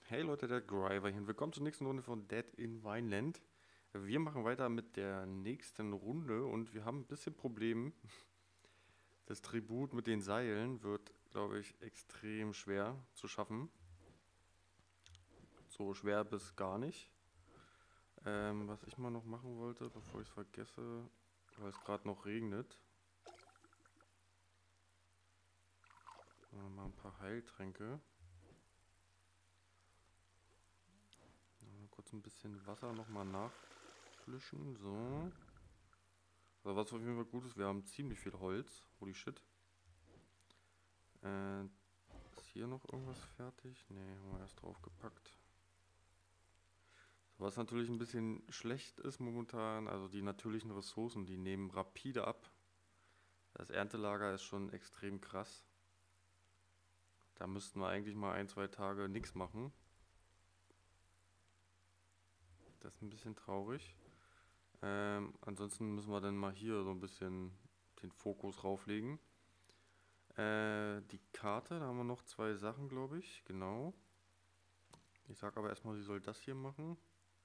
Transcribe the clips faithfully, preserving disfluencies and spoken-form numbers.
Hey Leute, der Griver hier und willkommen zur nächsten Runde von Dead in Vineland. Wir machen weiter mit der nächsten Runde und wir haben ein bisschen Problem. Das Tribut mit den Seilen wird, glaube ich, extrem schwer zu schaffen. So schwer bis gar nicht. Ähm, was ich mal noch machen wollte, bevor ich es vergesse, weil es gerade noch regnet. Äh, mal ein paar Heiltränke. Äh, kurz ein bisschen Wasser nochmal nachflischen. So. Also was auf jeden Fall gut ist, wir haben ziemlich viel Holz. Holy shit. Äh, ist hier noch irgendwas fertig? Ne, haben wir erst drauf gepackt. Was natürlich ein bisschen schlecht ist momentan, also die natürlichen Ressourcen, die nehmen rapide ab. Das Erntelager ist schon extrem krass. Da müssten wir eigentlich mal ein, zwei Tage nichts machen. Das ist ein bisschen traurig. Ähm, ansonsten müssen wir dann mal hier so ein bisschen den Fokus rauflegen. Äh, die Karte, da haben wir noch zwei Sachen, glaube ich. Genau. Ich sag aber erstmal, sie soll das hier machen.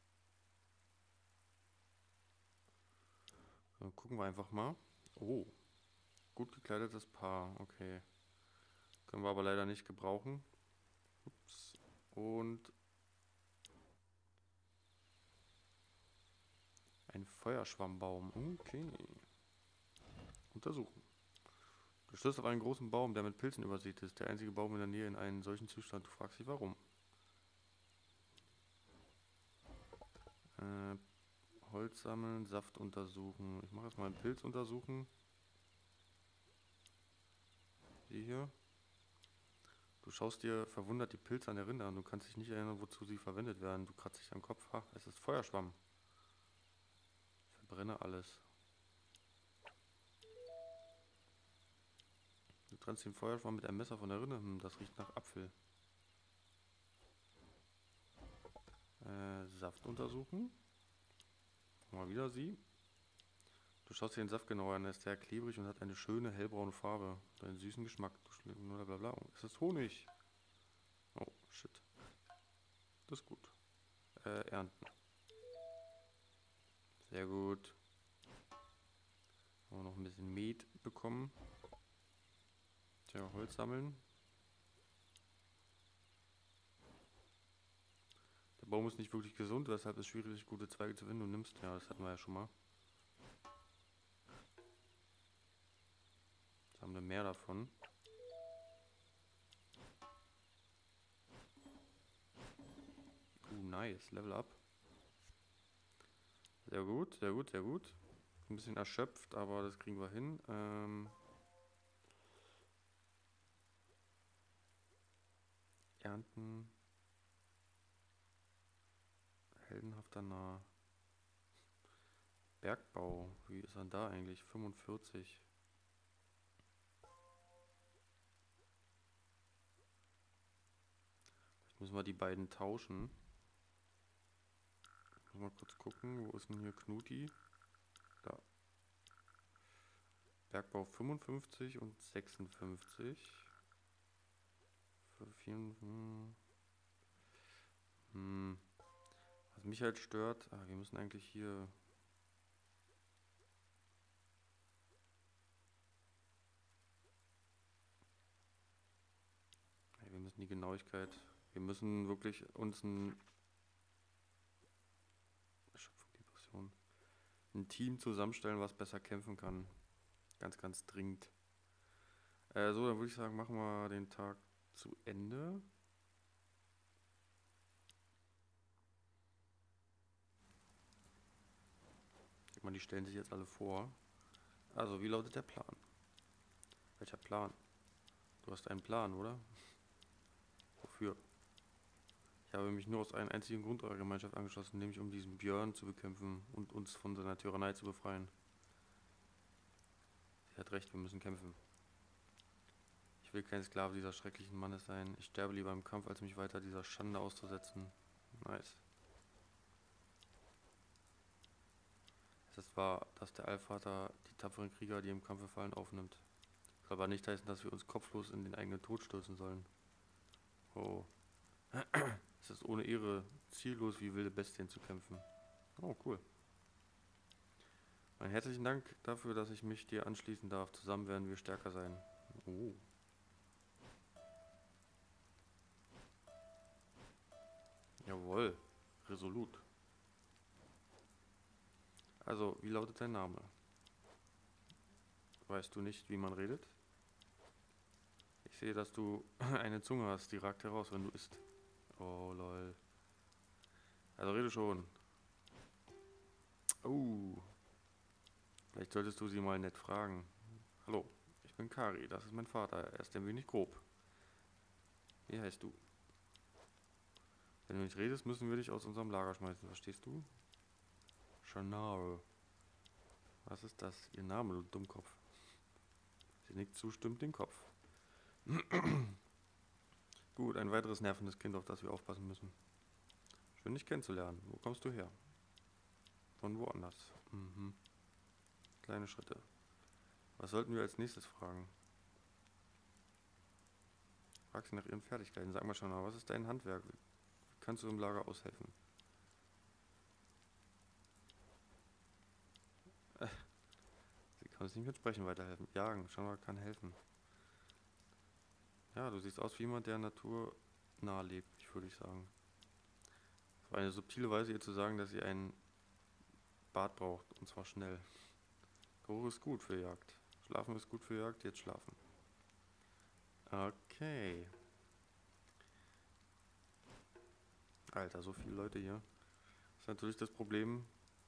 Dann gucken wir einfach mal. Oh, gut gekleidetes Paar. Okay. Können wir aber leider nicht gebrauchen. Ups. Und ein Feuerschwammbaum. Okay. Untersuchen. Du stößt auf einen großen Baum, der mit Pilzen übersät ist. Der einzige Baum in der Nähe in einem solchen Zustand. Du fragst dich warum. Äh, Holz sammeln, Saft untersuchen. Ich mache jetzt mal einen Pilz untersuchen. Die hier. Du schaust dir verwundert die Pilze an der Rinde an. Du kannst dich nicht erinnern, wozu sie verwendet werden. Du kratzt dich am Kopf. Ha, es ist Feuerschwamm. Verbrenne alles. Du trennst den Feuerschwamm mit einem Messer von der Rinde. Hm, das riecht nach Apfel. Äh, Saft untersuchen. Mal wieder sie. Du schaust dir den Saft genauer an. Er ist sehr klebrig und hat eine schöne hellbraune Farbe. Einen süßen Geschmack. Du blablabla. Es ist Honig. Oh, shit. Das ist gut. Äh, ernten. Sehr gut. Haben wir noch ein bisschen Met bekommen. Tja, Holz sammeln. Der Baum ist nicht wirklich gesund, weshalb es schwierig ist, gute Zweige zu finden. Du nimmst, ja, das hatten wir ja schon mal. Jetzt haben wir mehr davon. Uh, nice. Level up. Sehr gut, sehr gut, sehr gut. Ein bisschen erschöpft, aber das kriegen wir hin. Ähm, ernten. Heldenhafter Nah. Bergbau. Wie ist er da eigentlich? fünfundvierzig. Vielleicht müssen wir die beiden tauschen. Mal kurz gucken. Wo ist denn hier Knuti? Da. Bergbau fünfundfünfzig und sechsundfünfzig. Für vier, hm. Hm. Was mich halt stört, ah, wir müssen eigentlich hier. Wir müssen die Genauigkeit. Wir müssen wirklich uns ein. Erschöpfung, Depression. Ein Team zusammenstellen, was besser kämpfen kann. Ganz, ganz dringend. Äh, so, dann würde ich sagen, machen wir den Tag zu Ende. Ich denke mal, die stellen sich jetzt alle vor. Also, wie lautet der Plan? Welcher Plan? Du hast einen Plan, oder? Wofür? Ich habe mich nur aus einem einzigen Grund eurer Gemeinschaft angeschlossen, nämlich um diesen Björn zu bekämpfen und uns von seiner Tyrannei zu befreien. Sie hat recht, wir müssen kämpfen. Ich will kein Sklave dieser schrecklichen Mannes sein. Ich sterbe lieber im Kampf, als mich weiter dieser Schande auszusetzen. Nice. Es ist wahr, dass der Allvater die tapferen Krieger, die im Kampfe fallen, aufnimmt. Das soll aber nicht heißen, dass wir uns kopflos in den eigenen Tod stürzen sollen. Oh. Es Es ist ohne Ehre ziellos wie wilde Bestien zu kämpfen. Oh, cool. Einen herzlichen Dank dafür, dass ich mich dir anschließen darf. Zusammen werden wir stärker sein. Oh. Jawohl. Resolut. Also, wie lautet dein Name? Weißt du nicht, wie man redet? Ich sehe, dass du eine Zunge hast, die ragt heraus, wenn du isst. Oh, lol. Also rede schon. Oh. Vielleicht solltest du sie mal nett fragen. Hallo, ich bin Kari, das ist mein Vater. Er ist ein wenig grob. Wie heißt du? Wenn du nicht redest, müssen wir dich aus unserem Lager schmeißen. Verstehst du? Chanel. Was ist das? Ihr Name, du Dummkopf. Sie nickt zustimmt den Kopf. Gut, ein weiteres nervendes Kind, auf das wir aufpassen müssen. Schön, dich kennenzulernen. Wo kommst du her? Von woanders. Mhm. Kleine Schritte. Was sollten wir als nächstes fragen? Frag sie nach ihren Fertigkeiten. Sag mal schon mal, was ist dein Handwerk? Wie kannst du im Lager aushelfen? Äh, sie kann uns nicht mit Sprechen weiterhelfen. Jagen, schon mal kann helfen. Ja, du siehst aus wie jemand, der Natur nahe lebt, ich würde ich sagen. Das war eine subtile Weise, ihr zu sagen, dass sie einen Bad braucht, und zwar schnell. Geruch ist gut für Jagd. Schlafen ist gut für Jagd, jetzt schlafen. Okay. Alter, so viele Leute hier. Das ist natürlich das Problem,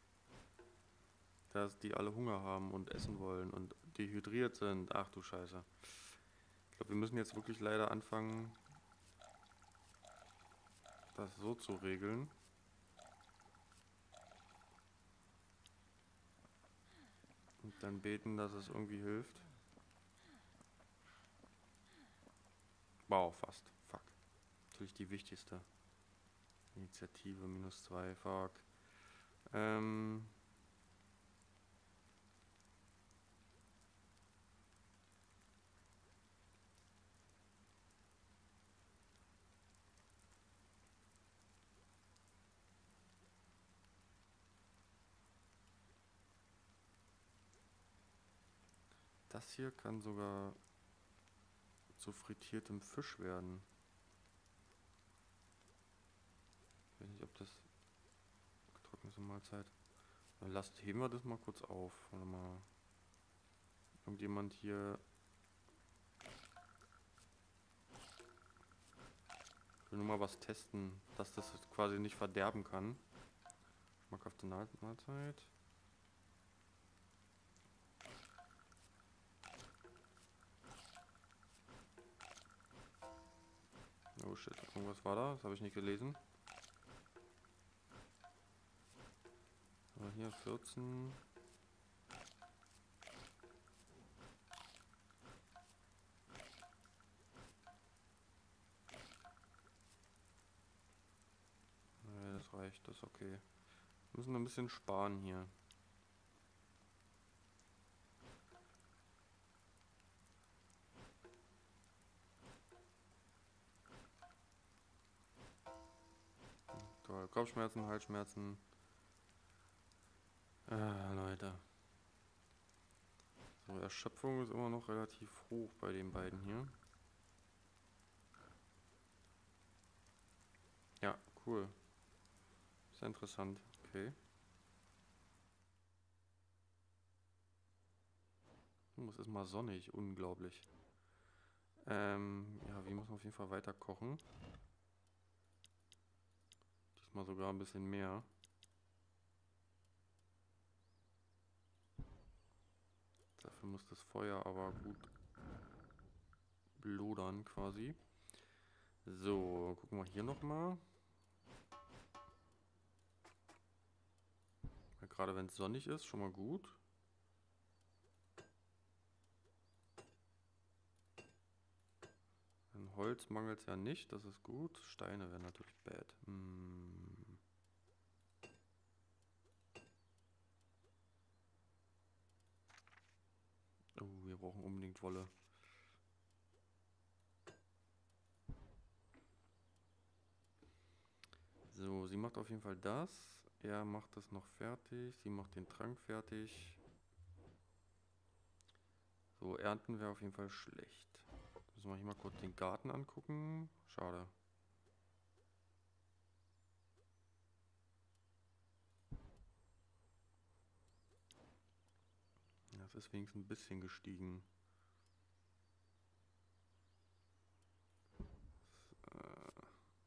dass die alle Hunger haben und essen wollen und dehydriert sind. Ach du Scheiße. Ich glaube, wir müssen jetzt wirklich leider anfangen, das so zu regeln. Und dann beten, dass es irgendwie hilft. Wow, fast. Fuck. Natürlich die wichtigste. Initiative minus zwei. Fuck. Ähm. Das hier kann sogar zu frittiertem Fisch werden. Ich weiß nicht, ob das getrocknete Mahlzeit. Lasst, heben wir das mal kurz auf. Warte mal. Irgendjemand hier. Ich will nur mal was testen, dass das quasi nicht verderben kann. Schmackhafte Mahlzeit. Oh shit, irgendwas war da, das habe ich nicht gelesen. Aber hier vierzehn. Nee, das reicht, das ist okay. Wir müssen ein bisschen sparen hier. Toll, Kopfschmerzen, Halsschmerzen. Ah, Leute. So, Erschöpfung ist immer noch relativ hoch bei den beiden hier. Ja, cool. Sehr interessant. Okay. Oh, es ist mal sonnig, unglaublich. Ähm, ja, wir müssen auf jeden Fall weiter kochen. Diesmal sogar ein bisschen mehr. Dafür muss das Feuer aber gut lodern quasi. So, gucken wir hier nochmal. Ja, gerade wenn es sonnig ist, schon mal gut. An Holz mangelt es ja nicht, das ist gut. Steine wären natürlich bad. Hm. Oh, wir brauchen unbedingt Wolle. So, sie macht auf jeden Fall das. Er macht das noch fertig. Sie macht den Trank fertig. So, ernten wäre auf jeden Fall schlecht. Müssen wir hier mal kurz den Garten angucken. Schade. Das ist wenigstens ein bisschen gestiegen. Äh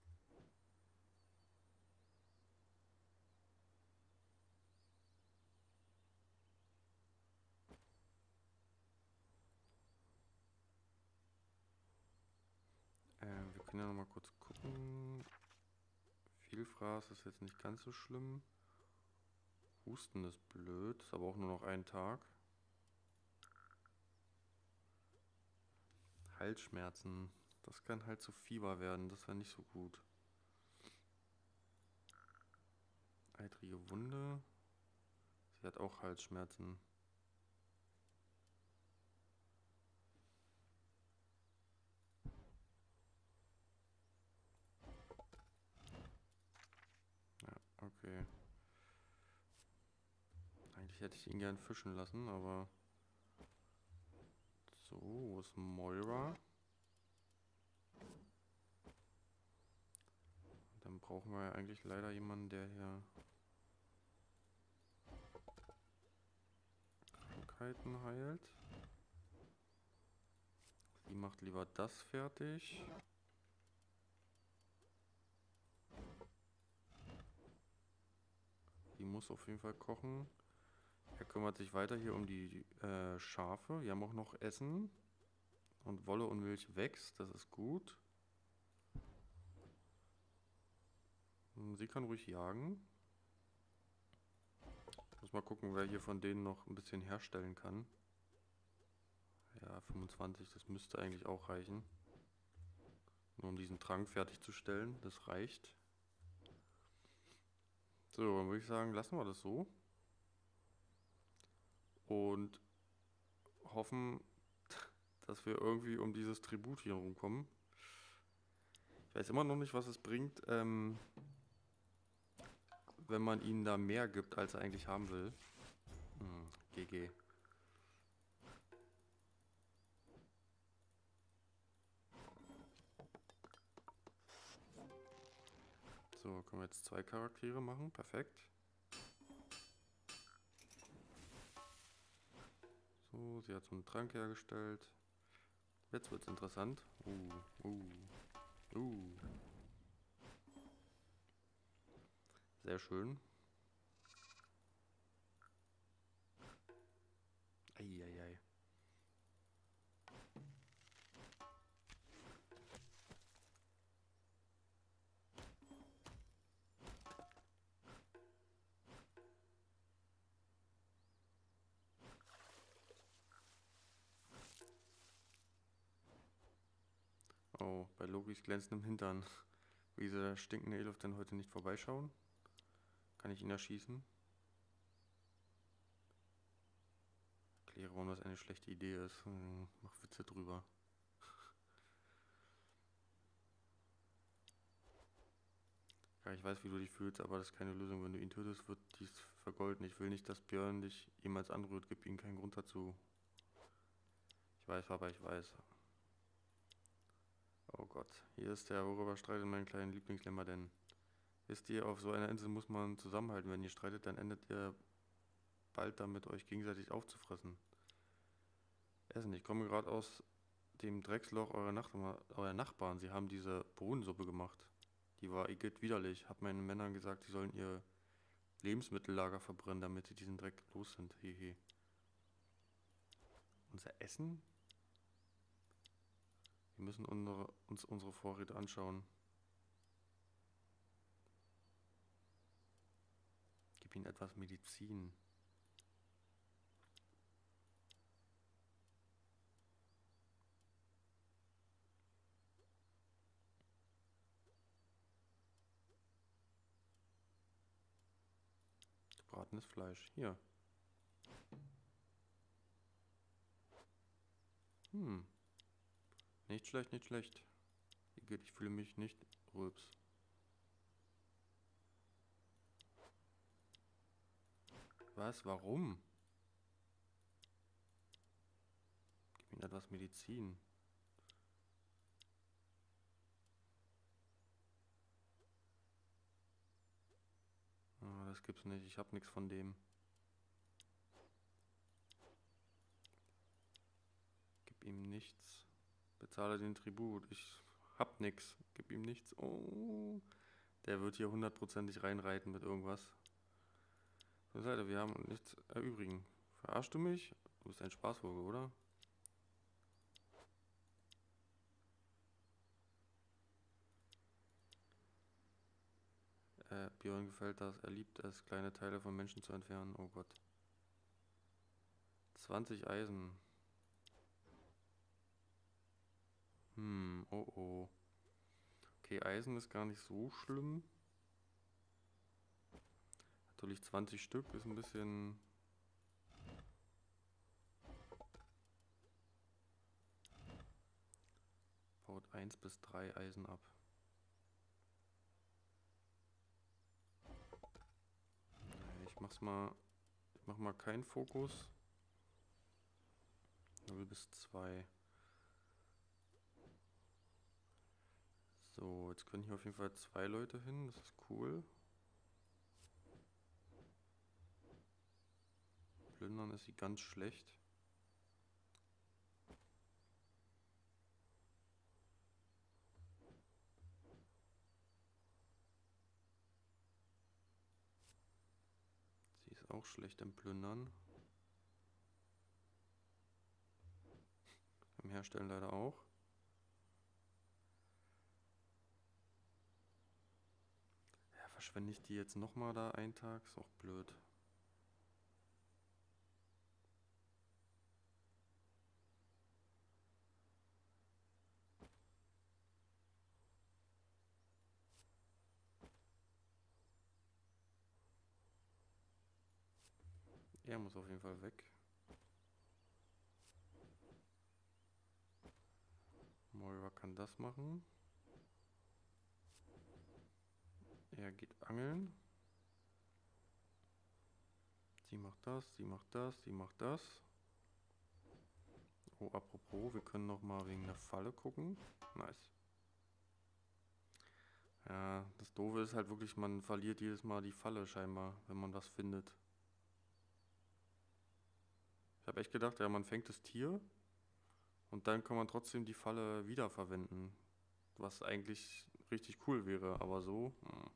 Äh, wir können ja noch mal kurz gucken. Vielfraß ist jetzt nicht ganz so schlimm. Husten ist blöd, ist aber auch nur noch ein Tag. Halsschmerzen, das kann halt zu Fieber werden, das wäre nicht so gut. Eitrige Wunde. Sie hat auch Halsschmerzen. Ja, okay. Eigentlich hätte ich ihn gern fischen lassen, aber... So, wo ist Moira? Dann brauchen wir ja eigentlich leider jemanden, der hier Krankheiten heilt. Sie macht lieber das fertig. Die muss auf jeden Fall kochen. Er kümmert sich weiter hier um die äh, Schafe. Wir haben auch noch Essen. Und Wolle und Milch wächst, das ist gut. Sie kann ruhig jagen. Muss mal gucken, wer hier von denen noch ein bisschen herstellen kann. Ja, fünfundzwanzig, das müsste eigentlich auch reichen. Nur um diesen Trank fertigzustellen, das reicht. So, dann würde ich sagen, lassen wir das so. Und hoffen, dass wir irgendwie um dieses Tribut hier rumkommen. Ich weiß immer noch nicht, was es bringt, ähm, wenn man ihnen da mehr gibt, als er eigentlich haben will. Hm, G G. So, können wir jetzt zwei Charaktere machen. Perfekt. So, sie hat so einen Trank hergestellt. Jetzt wird's interessant. Uh, uh, uh. Sehr schön. Eieiei. Oh, bei Lokis glänzendem Hintern. Wie dieser stinkende Elof denn heute nicht vorbeischauen? Kann ich ihn erschießen? Erkläre, warum das eine schlechte Idee ist. Hm, mach Witze drüber. Ja, ich weiß, wie du dich fühlst, aber das ist keine Lösung. Wenn du ihn tötest, wird dies vergolden. Ich will nicht, dass Björn dich jemals anrührt. Gib ihm keinen Grund dazu. Ich weiß, Papa, ich weiß. Oh Gott, hier ist der, worüber streitet mein kleiner Lieblingslämmer denn? Wisst ihr, auf so einer Insel muss man zusammenhalten. Wenn ihr streitet, dann endet ihr bald damit, euch gegenseitig aufzufressen. Essen, ich komme gerade aus dem Drecksloch eurer, Nach eurer Nachbarn. Sie haben diese Bohnensuppe gemacht. Die war igitt widerlich. Hab meinen Männern gesagt, sie sollen ihr Lebensmittellager verbrennen, damit sie diesen Dreck los sind. Hehe. Unser Essen? Wir müssen unsere, uns unsere Vorräte anschauen. Gib ihnen etwas Medizin. Gebratenes Fleisch. Hier. Hm. Nicht schlecht, nicht schlecht. Ich fühle mich nicht rülps. Was? Warum? Gib ihm etwas Medizin. Ah, das gibt's nicht. Ich hab nichts von dem. Gib ihm nichts. Bezahle den Tribut. Ich hab nichts. Gib ihm nichts. Oh. Der wird hier hundertprozentig reinreiten mit irgendwas. So, Seite, wir haben nichts erübrigen. Verarschst du mich? Du bist ein Spaßvogel, oder? Äh, Björn gefällt das. Er liebt es, kleine Teile von Menschen zu entfernen. Oh Gott. zwanzig Eisen. Hm, oh oh. Okay, Eisen ist gar nicht so schlimm. Natürlich zwanzig Stück ist ein bisschen... Baut eins bis drei Eisen ab. Ich mach's mal... Ich mach mal keinen Fokus. null bis zwei. So, jetzt können hier auf jeden Fall zwei Leute hin. Das ist cool. Plündern ist sie ganz schlecht. Sie ist auch schlecht im Plündern. Im Herstellen leider auch. Ja, verschwende ich die jetzt nochmal da einen Tag? Ist auch blöd. Er muss auf jeden Fall weg. Moira kann das machen. Er geht angeln. Sie macht das, sie macht das, sie macht das. Oh, apropos, wir können noch mal wegen der Falle gucken. Nice. Ja, das Doofe ist halt wirklich, man verliert jedes Mal die Falle scheinbar, wenn man was findet. Ich habe echt gedacht, ja, man fängt das Tier und dann kann man trotzdem die Falle wiederverwenden. Was eigentlich richtig cool wäre, aber so. Hm.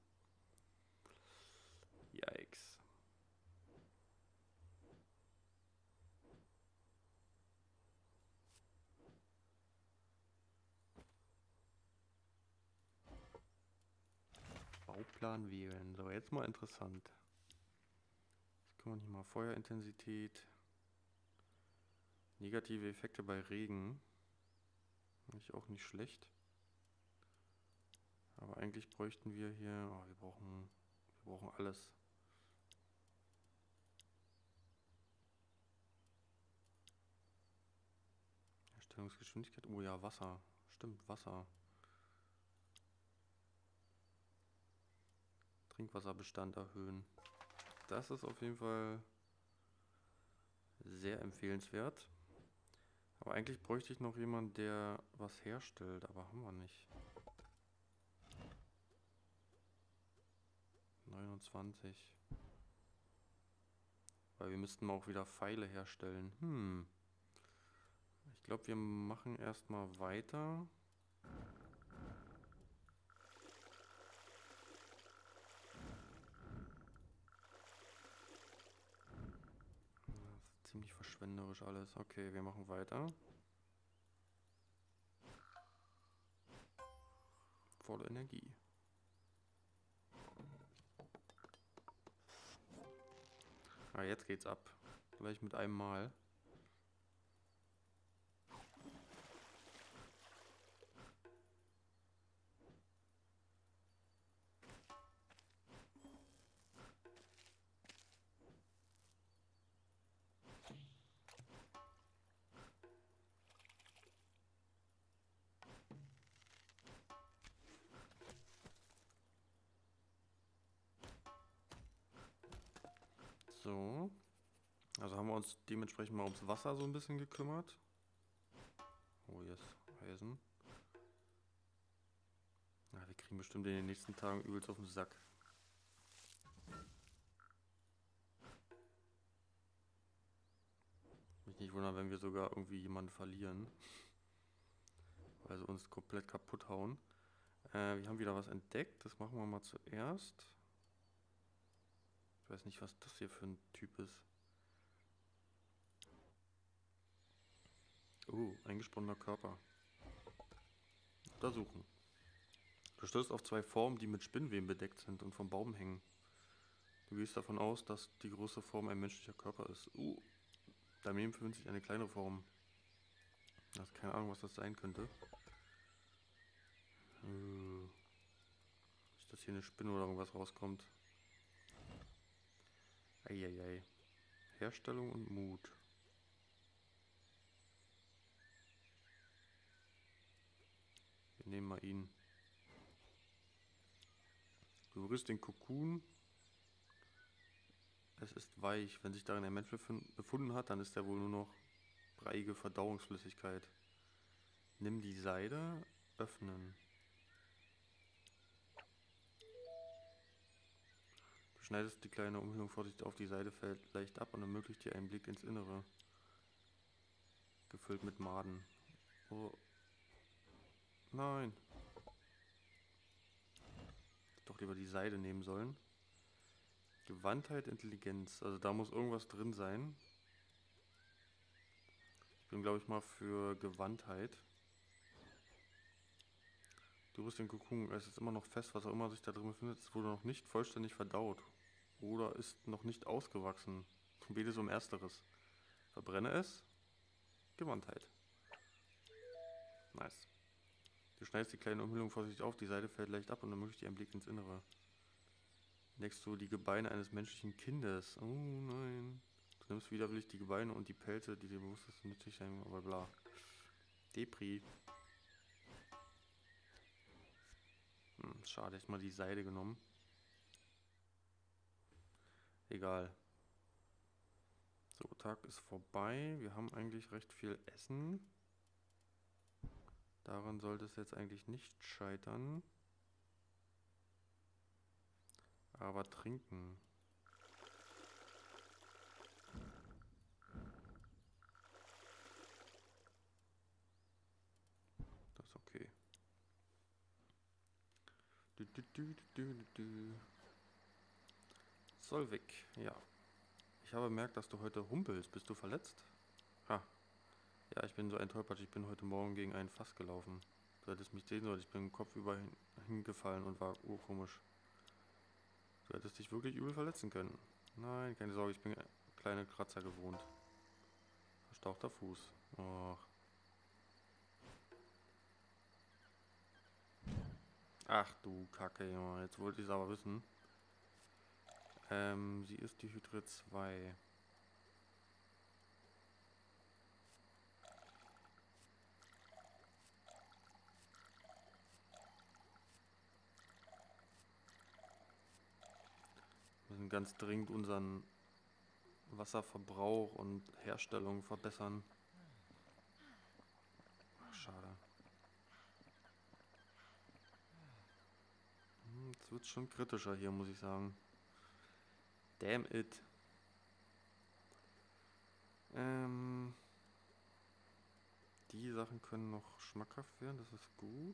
Yikes. Bauplan wählen. So, jetzt mal interessant. Jetzt können wir hier mal Feuerintensität. Negative Effekte bei Regen. Ist auch nicht schlecht. Aber eigentlich bräuchten wir hier... Oh, wir brauchen, wir brauchen alles. Herstellungsgeschwindigkeit. Oh ja, Wasser. Stimmt, Wasser. Trinkwasserbestand erhöhen. Das ist auf jeden Fall sehr empfehlenswert. Aber eigentlich bräuchte ich noch jemanden, der was herstellt, aber haben wir nicht. neunundzwanzig. Weil wir müssten auch wieder Pfeile herstellen. Hm. Ich glaube, wir machen erstmal weiter. Das ist ziemlich verschwenderisch alles. Okay, wir machen weiter. Volle Energie. Ah, jetzt geht's ab. Gleich mit einem Mal. So. Also haben wir uns dementsprechend mal ums Wasser so ein bisschen gekümmert. Oh, jetzt Eisen. Ja, wir kriegen bestimmt in den nächsten Tagen übelst auf den Sack. Mich nicht wundern, wenn wir sogar irgendwie jemanden verlieren. Weil sie uns komplett kaputt hauen. Äh, wir haben wieder was entdeckt. Das machen wir mal zuerst. Ich weiß nicht, was das hier für ein Typ ist. Oh, eingesponnener Körper. Untersuchen. Du stößt auf zwei Formen, die mit Spinnweben bedeckt sind und vom Baum hängen. Du gehst davon aus, dass die größte Form ein menschlicher Körper ist. Uh, daneben befindet sich eine kleinere Form. Du hast keine Ahnung, was das sein könnte. Uh, nicht, dass hier eine Spinne oder irgendwas rauskommt. Eieiei. Herstellung und Mut. Wir nehmen mal ihn. Du berührst den Kokon. Es ist weich. Wenn sich darin ein Mensch befunden hat, dann ist er wohl nur noch breiige Verdauungsflüssigkeit. Nimm die Seide. Öffnen. Du schneidest die kleine Umhüllung vorsichtig auf, die Seide fällt leicht ab und ermöglicht dir einen Blick ins Innere. Gefüllt mit Maden. Oh. Nein. Doch lieber die Seide nehmen sollen. Gewandtheit, Intelligenz. Also da muss irgendwas drin sein. Ich bin, glaube ich, mal für Gewandtheit. Du bist den Kokon. Es ist immer noch fest, was auch immer sich da drin befindet. Es wurde noch nicht vollständig verdaut. Oder ist noch nicht ausgewachsen. Bete um Ersteres. Verbrenne es. Gewandtheit. Nice. Du schneidest die kleine Umhüllung vorsichtig auf, die Seite fällt leicht ab und ermöglicht dir einen Blick ins Innere. Entdeckst du die Gebeine eines menschlichen Kindes. Oh nein. Du nimmst widerwillig die Gebeine und die Pelze, die dir bewusst ist, nützlich sein, aber bla. Depri. Hm, schade, ich mal die Seide genommen. Egal. So, Tag ist vorbei. Wir haben eigentlich recht viel Essen. Daran sollte es jetzt eigentlich nicht scheitern. Aber trinken. Das ist okay. Du, du, du, du, du, du. Solvik, ja. Ich habe bemerkt, dass du heute humpelst. Bist du verletzt? Ha. Ja, ich bin so ein Tollpatsch. Ich bin heute Morgen gegen ein Fass gelaufen. Du hättest mich sehen sollen. Ich bin kopfüber hin, hingefallen und war urkomisch. Du hättest dich wirklich übel verletzen können. Nein, keine Sorge, ich bin kleine Kratzer gewohnt. Verstauchter Fuß. Och. Ach du Kacke, Junge. Jetzt wollte ich es aber wissen. Ähm, sie ist die Hydre zwei. Wir müssen ganz dringend unseren Wasserverbrauch und Herstellung verbessern. Ach, schade. Hm, jetzt wird es schon kritischer hier, muss ich sagen. Damn it. Ähm, die Sachen können noch schmackhaft werden, das ist gut.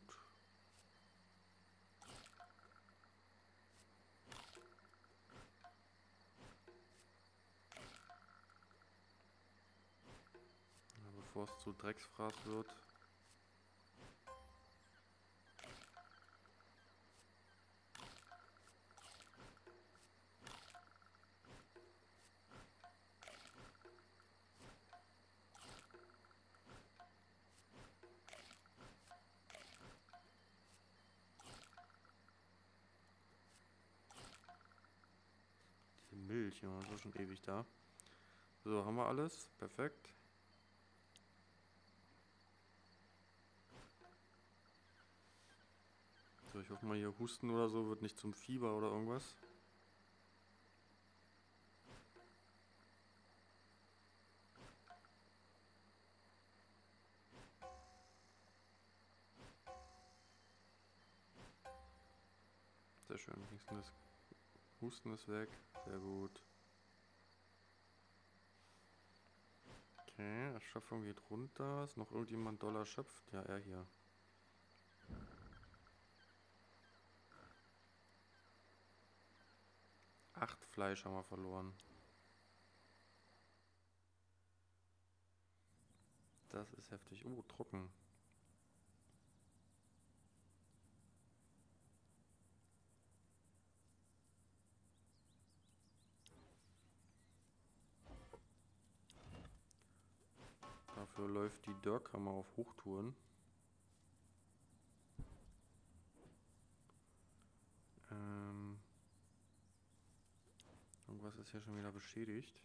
Ja, bevor es zu Drecksfraß wird. Die Milch, ja, ist auch schon ewig da. So, haben wir alles. Perfekt. So, ich hoffe mal, hier Husten oder so wird nicht zum Fieber oder irgendwas. Sehr schön. Das Husten ist weg. Sehr gut. Okay, Erschöpfung geht runter. Ist noch irgendjemand doll erschöpft? Ja, er hier. Acht Fleisch haben wir verloren. Das ist heftig. Oh, trocken. Dafür läuft die Dörrkammer auf Hochtouren. Ähm, irgendwas ist hier schon wieder beschädigt.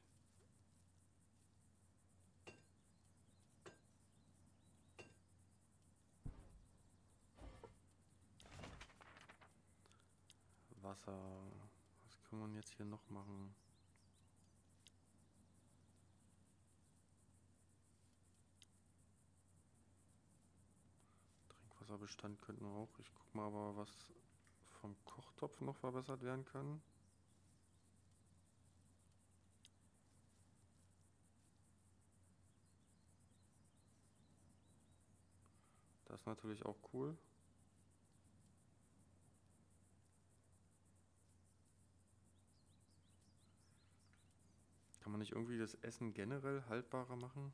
Wasser. Was kann man jetzt hier noch machen? Trinkwasserbestand könnten wir auch. Ich guck mal aber, was vom Kochtopf noch verbessert werden kann. Das ist natürlich auch cool. Kann man nicht irgendwie das Essen generell haltbarer machen?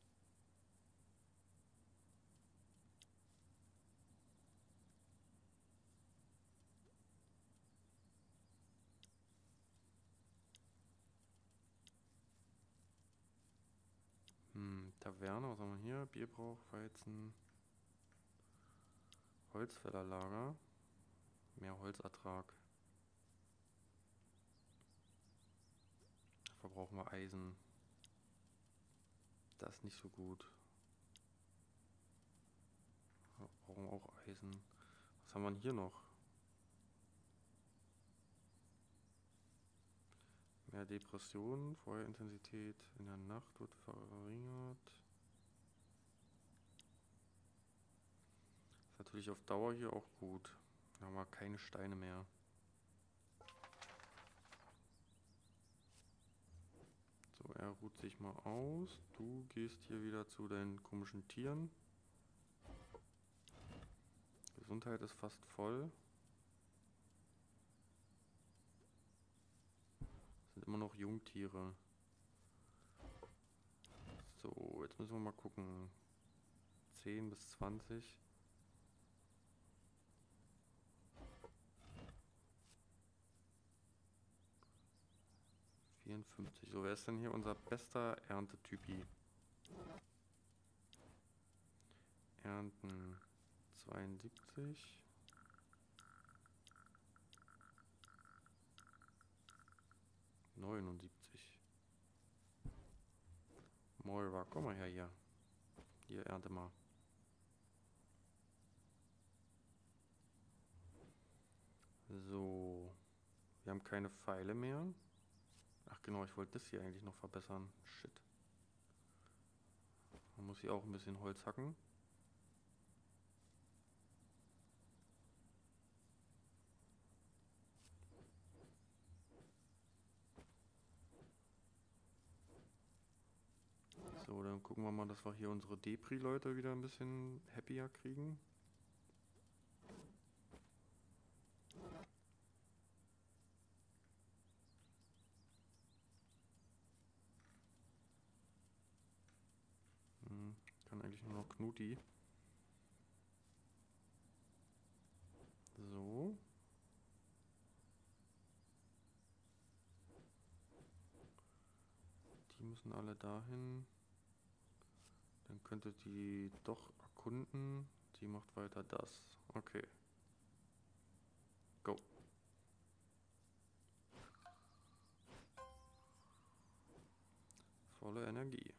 Hm, Taverne, was haben wir hier? Bierbrauch, Weizen, Holzfällerlager, mehr Holzertrag. Verbrauchen wir Eisen. Das ist nicht so gut. Wir brauchen auch Eisen. Was haben wir denn hier noch? Mehr Depressionen, Feuerintensität in der Nacht wird verringert. Ist natürlich auf Dauer hier auch gut. Da haben wir keine Steine mehr. So, er ruht sich mal aus. Du gehst hier wieder zu deinen komischen Tieren. Gesundheit ist fast voll. Das sind immer noch Jungtiere. So, jetzt müssen wir mal gucken. zehn bis zwanzig. vierundfünfzig. So, wer ist denn hier unser bester Erntetypi? Ernten zweiundsiebzig. neunundsiebzig. Moira, komm mal her hier. Hier, ernte mal. So. Wir haben keine Pfeile mehr. Ach genau, ich wollte das hier eigentlich noch verbessern. Shit. Man muss hier auch ein bisschen Holz hacken. So, dann gucken wir mal, dass wir hier unsere Depri-Leute wieder ein bisschen happier kriegen. Hm, kann eigentlich nur noch Knuti. So. Die müssen alle dahin. Dann könnte die doch erkunden. Sie macht weiter das. Okay. Go. Volle Energie.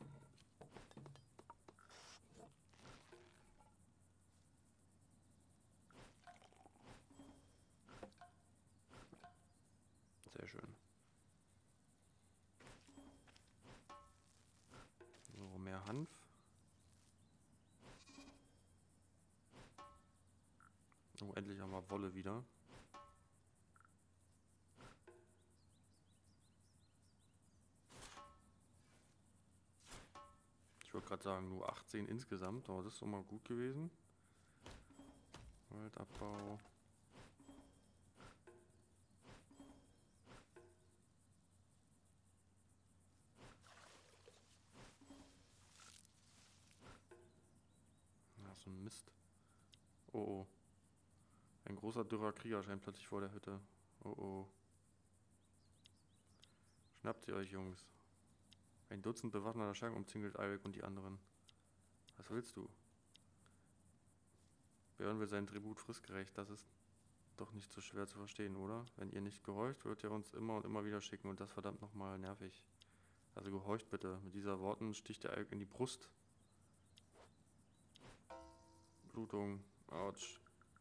Sehr schön. So, mehr Hanf. Oh, endlich haben wir Wolle wieder. Ich wollte gerade sagen, nur achtzehn insgesamt, aber das ist doch mal gut gewesen. Waldabbau. Ja, so ein Mist. Oh oh. Ein großer dürrer Krieger scheint plötzlich vor der Hütte. Oh oh. Schnappt sie euch, Jungs. Ein Dutzend bewaffneter Schergen umzingelt Eirik und die anderen. Was willst du? Björn will sein Tribut fristgerecht. Das ist doch nicht so schwer zu verstehen, oder? Wenn ihr nicht gehorcht, wird er uns immer und immer wieder schicken und das verdammt nochmal nervig. Also gehorcht bitte. Mit dieser Worten sticht der Eirik in die Brust. Blutung. Autsch.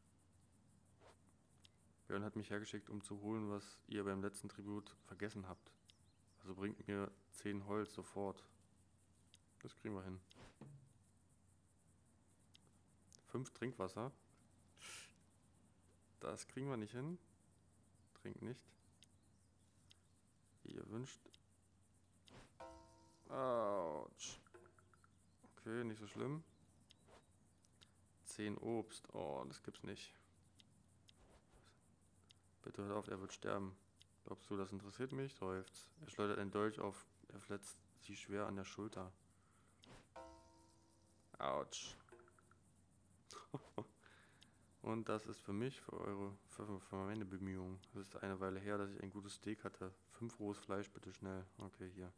Björn hat mich hergeschickt, um zu holen, was ihr beim letzten Tribut vergessen habt. Also bringt mir zehn Holz sofort. Das kriegen wir hin. Fünf Trinkwasser. Das kriegen wir nicht hin. Trinkt nicht. Wie ihr wünscht. Autsch. Okay, nicht so schlimm. Zehn Obst. Oh, das gibt's nicht. Bitte hört auf, er wird sterben. Glaubst du, das interessiert mich? Seufzt. Er schleudert einen Dolch auf. Er verletzt sie schwer an der Schulter. Autsch. Und das ist für mich, für eure, für, für meine Bemühungen. Es ist eine Weile her, dass ich ein gutes Steak hatte. Fünf rohes Fleisch, bitte schnell. Okay, hier.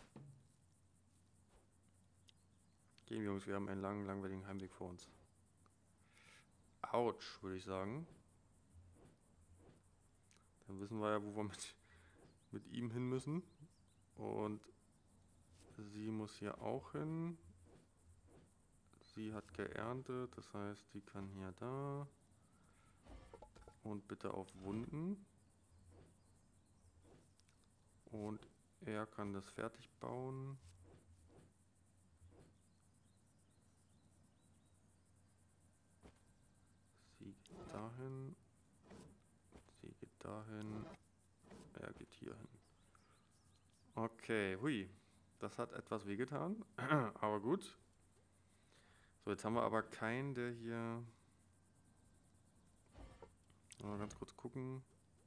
Gehen, Jungs, wir haben einen langen, langweiligen Heimweg vor uns. Autsch, würde ich sagen. Dann wissen wir ja, wo wir mit, mit ihm hin müssen. Und sie muss hier auch hin. Sie hat geerntet, das heißt, sie kann hier da. Und bitte auf Wunden. Und er kann das fertig bauen. Sie geht dahin. Sie geht dahin. Er geht hier hin. Okay, hui. Das hat etwas wehgetan. Aber gut. So, jetzt haben wir aber keinen, der hier... Mal ganz kurz gucken.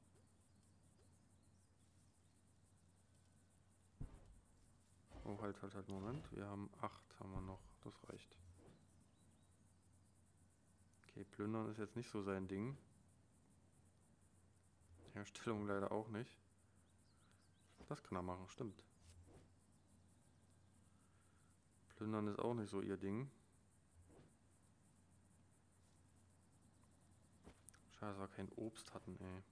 Oh, halt, halt, halt, Moment. Wir haben acht, haben wir noch. Das reicht. Okay, plündern ist jetzt nicht so sein Ding. Herstellung leider auch nicht. Das kann er machen, stimmt. Plündern ist auch nicht so ihr Ding. Schade, dass wir kein Obst hatten, ey.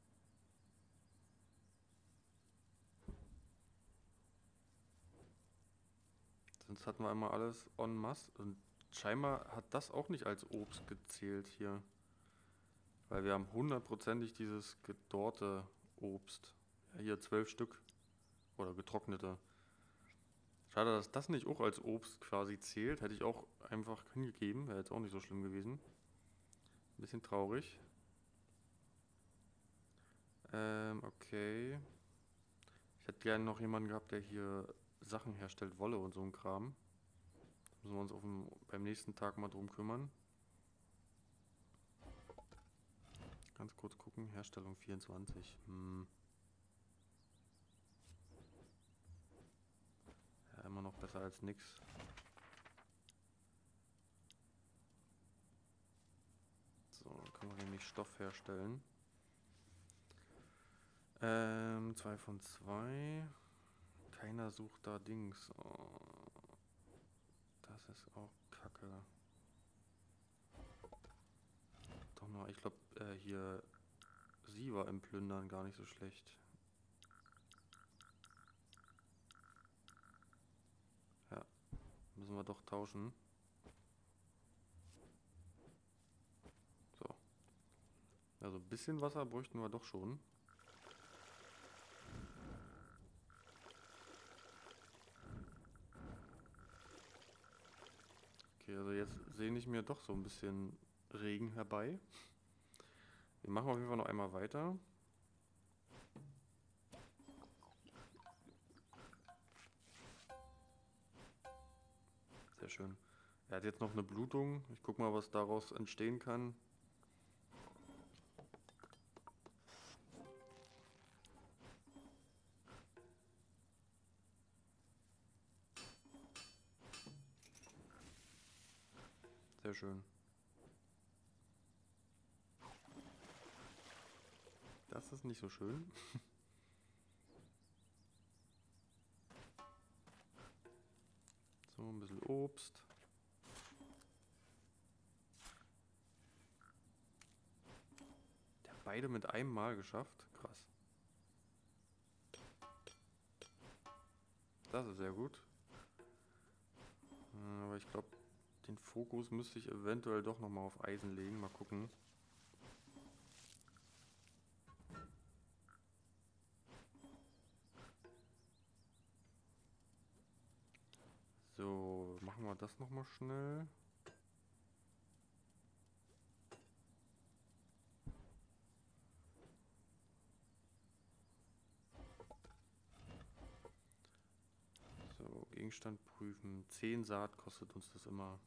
Sonst hatten wir immer alles en masse. Und scheinbar hat das auch nicht als Obst gezählt hier. Weil wir haben hundertprozentig dieses gedorrte Obst. Ja, hier zwölf Stück. Oder getrocknete. Schade, dass das nicht auch als Obst quasi zählt. Hätte ich auch einfach hingegeben. Wäre jetzt auch nicht so schlimm gewesen. Ein bisschen traurig. Ähm, okay. Ich hätte gerne noch jemanden gehabt, der hier Sachen herstellt, Wolle und so ein Kram. Da müssen wir uns auf dem, beim nächsten Tag mal drum kümmern. Ganz kurz gucken. Herstellung vierundzwanzig. Hm. Ja, immer noch besser als nix. So, dann können wir nämlich Stoff herstellen. Ähm, zwei von zwei. Keiner sucht da Dings. Oh, das ist auch kacke. Doch noch, ich glaube, äh, hier, sie war im Plündern gar nicht so schlecht. Ja, müssen wir doch tauschen. So. Also ein bisschen Wasser bräuchten wir doch schon. Okay, also jetzt sehne ich mir doch so ein bisschen Regen herbei. Wir machen auf jeden Fall noch einmal weiter. Sehr schön. Er hat jetzt noch eine Blutung. Ich guck mal, was daraus entstehen kann. Sehr schön. Das ist nicht so schön. So, ein bisschen Obst. Der hat beide mit einem Mal geschafft. Krass. Das ist sehr gut. Aber ich glaube, den Fokus müsste ich eventuell doch nochmal auf Eisen legen. Mal gucken. So, machen wir das nochmal schnell. So, Gegenstand prüfen. zehn Saat kostet uns das immer.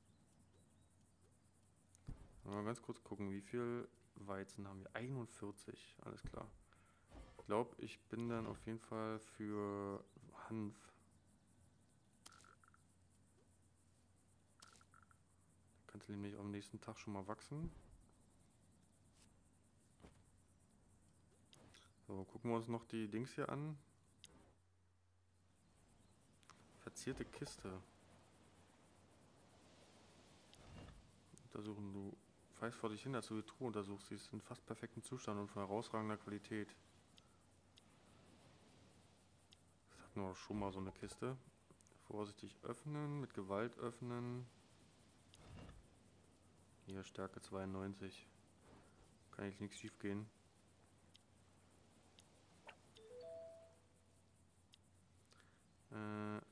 Mal ganz kurz gucken, wie viel Weizen haben wir? einundvierzig, alles klar. Ich glaube, ich bin dann auf jeden Fall für Hanf. Kannst du nämlich am nächsten Tag schon mal wachsen. So, gucken wir uns noch die Dings hier an. Verzierte Kiste. Untersuchen, du pfeifst vor dich hin, als du die Truhe untersuchst. Sie ist in fast perfektem Zustand und von herausragender Qualität. Das hatten wir schon mal so eine Kiste. Vorsichtig öffnen, mit Gewalt öffnen. Hier Stärke zweiundneunzig. Kann jetzt nichts schief gehen. Äh,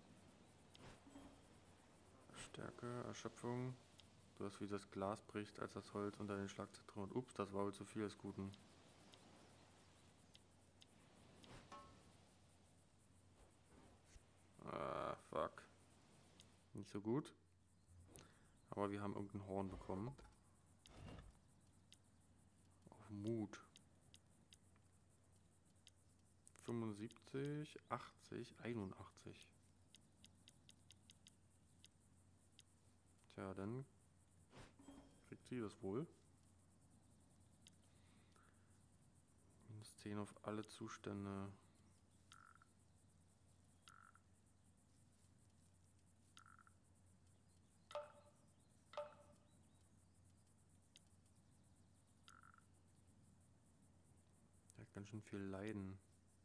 Stärke, Erschöpfung. Du hast wie das Glas bricht, als das Holz unter den Schlag zertrümmert. Ups, das war wohl zu viel des Guten. Ah, fuck. Nicht so gut. Aber wir haben irgendein Horn bekommen. Auf Mut. fünfundsiebzig, achtzig, einundachtzig. Tja, dann kriegt sie das wohl. Minus zehn auf alle Zustände. Der hat ganz schön viel Leiden.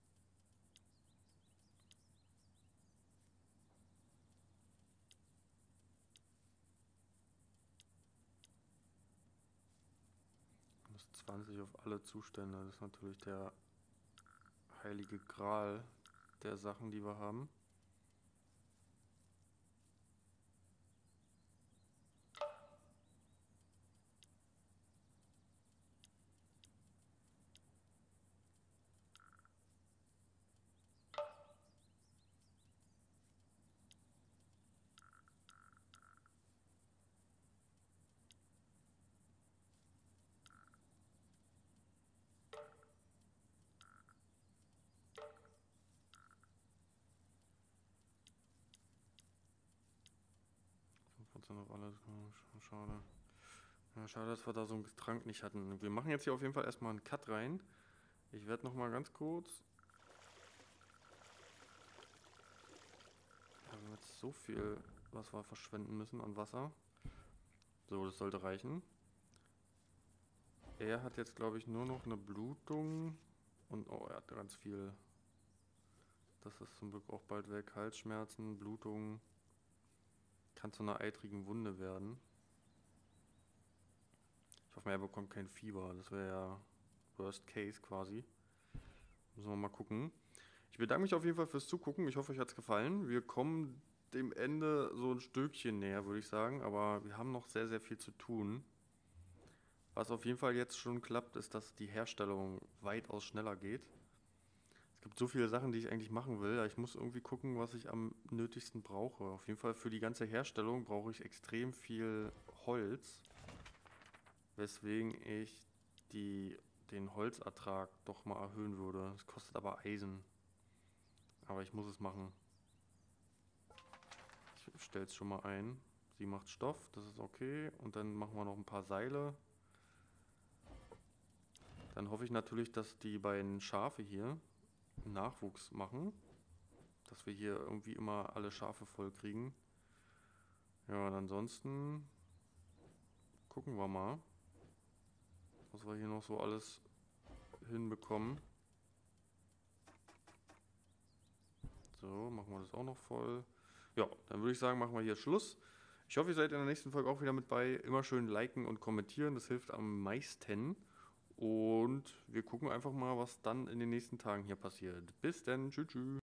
Minus zwanzig auf alle Zustände. Das ist natürlich der heilige Gral der Sachen, die wir haben. fünfzehn auf alles. Schade. Ja, schade, dass wir da so einen Trank nicht hatten. Wir machen jetzt hier auf jeden Fall erstmal einen Cut rein. Ich werde nochmal ganz kurz. Wir haben jetzt so viel, was wir verschwenden müssen an Wasser. So, das sollte reichen. Er hat jetzt, glaube ich, nur noch eine Blutung. Und, oh, er hat ganz viel. Das ist zum Glück auch bald weg. Halsschmerzen, Blutung. Kann zu einer eitrigen Wunde werden. Ich hoffe, er bekommt kein Fieber. Das wäre ja Worst Case quasi. Müssen wir mal gucken. Ich bedanke mich auf jeden Fall fürs Zugucken. Ich hoffe, euch hat es gefallen. Wir kommen dem Ende so ein Stückchen näher, würde ich sagen. Aber wir haben noch sehr, sehr viel zu tun. Was auf jeden Fall jetzt schon klappt, ist, dass die Herstellung weitaus schneller geht. Es gibt so viele Sachen, die ich eigentlich machen will. Aber ich muss irgendwie gucken, was ich am nötigsten brauche. Auf jeden Fall für die ganze Herstellung brauche ich extrem viel Holz. Weswegen ich die, den Holzertrag doch mal erhöhen würde. Es kostet aber Eisen. Aber ich muss es machen. Ich stelle es schon mal ein. Sie macht Stoff, das ist okay. Und dann machen wir noch ein paar Seile. Dann hoffe ich natürlich, dass die beiden Schafe hier Nachwuchs machen. Dass wir hier irgendwie immer alle Schafe voll kriegen. Ja, und ansonsten gucken wir mal, was wir hier noch so alles hinbekommen. So, machen wir das auch noch voll. Ja, dann würde ich sagen, machen wir hier Schluss. Ich hoffe, ihr seid in der nächsten Folge auch wieder mit bei. Immer schön liken und kommentieren, das hilft am meisten. Und wir gucken einfach mal, was dann in den nächsten Tagen hier passiert. Bis dann, tschüss, tschüss.